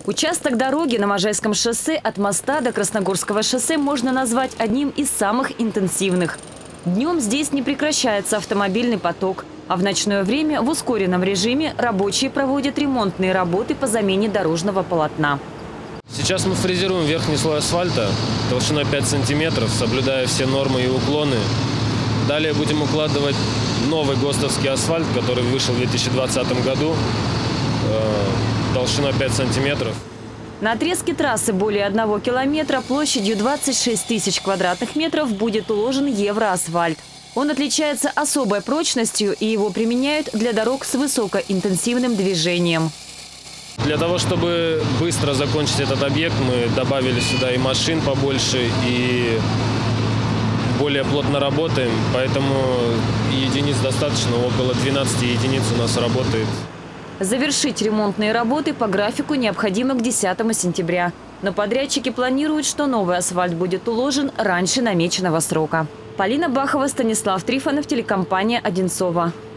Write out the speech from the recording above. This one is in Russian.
Участок дороги на Можайском шоссе от моста до Красногорского шоссе можно назвать одним из самых интенсивных. Днем здесь не прекращается автомобильный поток, а в ночное время в ускоренном режиме рабочие проводят ремонтные работы по замене дорожного полотна. Сейчас мы фрезеруем верхний слой асфальта толщиной 5 сантиметров, соблюдая все нормы и уклоны. Далее будем укладывать новый ГОСТовский асфальт, который вышел в 2020 году, толщиной 5 сантиметров. На отрезке трассы более 1 километра площадью 26 тысяч квадратных метров будет уложен евроасфальт. Он отличается особой прочностью, и его применяют для дорог с высокоинтенсивным движением. Для того, чтобы быстро закончить этот объект, мы добавили сюда и машин побольше, и более плотно работаем. Поэтому единиц достаточно, около 12 единиц у нас работает. Завершить ремонтные работы по графику необходимо к 10 сентября. Но подрядчики планируют, что новый асфальт будет уложен раньше намеченного срока. Полина Бахова, Станислав Трифонов, телекомпания «Одинцово».